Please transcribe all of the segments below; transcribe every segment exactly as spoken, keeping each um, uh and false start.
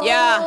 Yeah.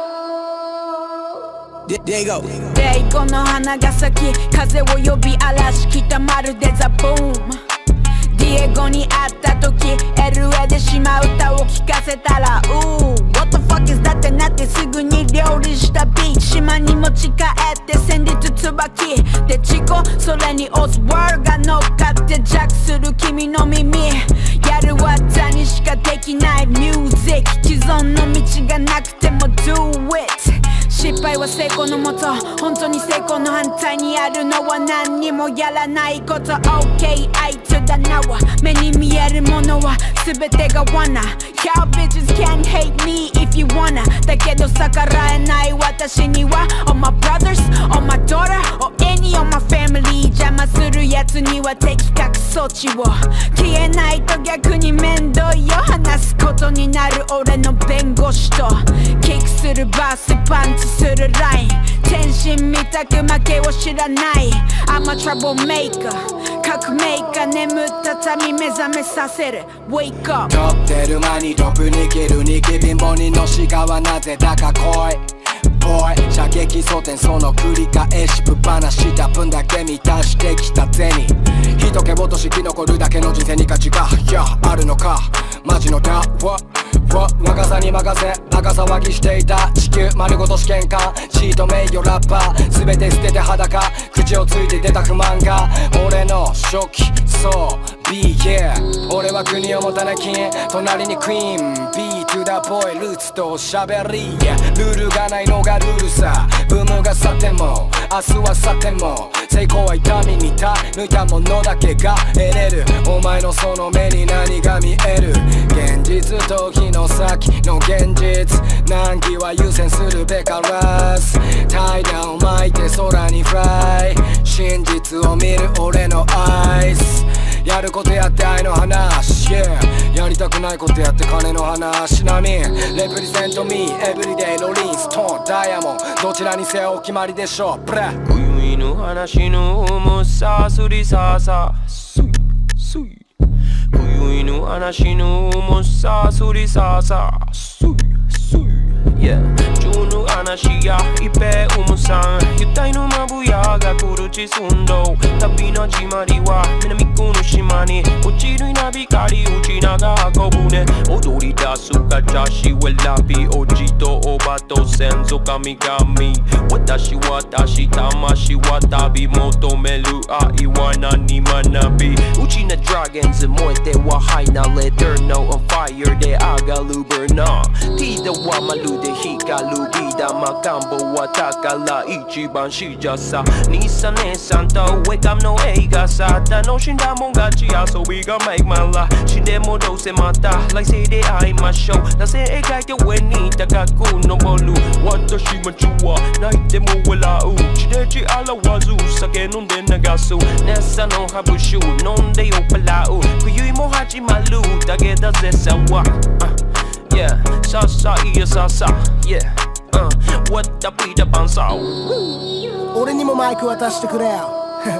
There you go. デイゴの花が咲き、風を呼び嵐来たまるでザ・ブーム。ディエゴに会った時 エルエー で島歌を聴かせたら Ooh What the fuck is that ってなってすぐに料理したビーチ島に持ち帰って戦慄椿でチコそれにオズワーが乗っかってジャックする君の耳やる技にしかできないミュージック既存の道がなくても Do it失敗は成功のもと本当に成功の反対にあるのは何にもやらないこと OK I to the now 目に見えるものは全てが罠 Y'all bitches can't hate me if you wanna だけど逆らえない私には All my brothers, all my daughter, or any of my family 邪魔するやつには的確措置を消えないと逆に面倒よ話すことになる俺の弁護士とキックするバースパンチするライン天心みたく負けを知らない I'm a troublemaker 革命家眠った民目覚めさせる Wake up 撮ってる間にトップに切るニキ貧乏人の鹿はなぜだか来いボーイ射撃争点その繰り返しぶっ放した分だけ満たしてきた銭人気落とし生き残るだけの人生に価値がいやあるのかマジのタワ若さに任せバカ騒ぎしていた地球丸ごと試験官チート名誉ラッパー全て捨てて裸口をついて出た不満が俺の初期そう Be yeah 俺は国を持たなき隣にクイーン Be to the boy ルーツとしゃべりルールがないのがルールさブームが去っても明日は去っても成功は痛みに耐え抜いたものだけが得れるお前のその目に何が見える現実と日の先の現実難儀は優先するべからず怠惰を巻いて空にフライ真実を見る俺のアイスやることやって愛の話、yeah、やりたくないことやって金の話なみレプリゼントミーエブリデイロリンストーンダイヤモンドどちらにせよお決まりでしょうブラ今宵の話の重さすりささすいすい今宵の話の重さすりささすいすい Yeah 今日の話や一平重さん油体のまぶやが来る地寸胴旅の始まりは南区の島に落ちる稲光打ちながら小舟踊り出すかジャシウェラビおじとおばと先祖神々私私魂は旅求める愛は何学びうちなドラゴンズ燃えてはハイなレターノ on fire で上がるブルナーティーダはまるで光るビーダマガンボは宝一番しじゃさ兄さん姉さんとウェカムの映画さ楽しんだもん勝ち遊びが make my life 死んでもどうせまた来世で会いましょうなぜ描いて上に高く登る私もちは泣いても笑う地で地表わず酒飲んで流すネッサのハブ酒飲んで酔っ払う冬も始まるだけだぜさは、uh, Yeah ささいやささ Yeah Uh, what the beat up on so 俺にもマイク渡してくれよ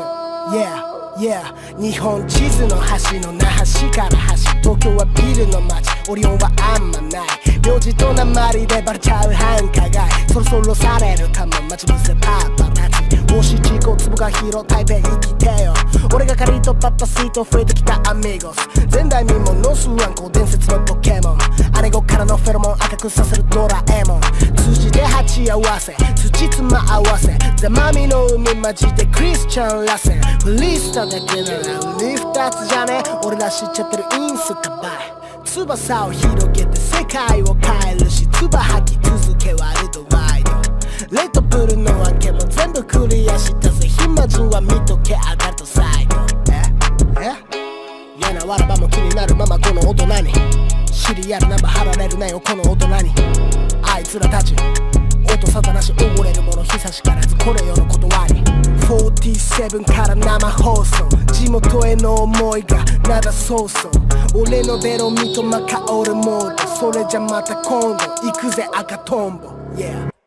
Yeah, yeah 日本地図の端の那覇市から端東京はビルの街オリオンはあんまない名字と鉛でバレちゃう繁華街そろそろされるかも待ち伏せパパラッチもし地高粒が広台北生きてよ俺がカリとパパシート増えてきたアミゴス前代未聞のスワンコ伝説のポケモン姉子からのフェロモン赤くさせるドラえもん通じて鉢合わせ土妻合わせザマミの海混じてクリスチャンらせフリースタだけなら売り二つじゃね俺ら知っちゃってるインスタ映え翼を広げて世界を変えるし唾吐き続けワールドワイドレッドブルの案件も全部クリアしたぜ暇人は見とけアダルトサイドええ嫌なわらばも気になるままこの大人にシリアルナンバー貼られるなよこの大人にあいつらたち音沙汰なし溺れるもの久しからずこれよの断りよんじゅうななから生放送地元への思いがなだそうそう俺のベロミとマカオルモードそれじゃまた今度行くぜ赤トンボ Yeah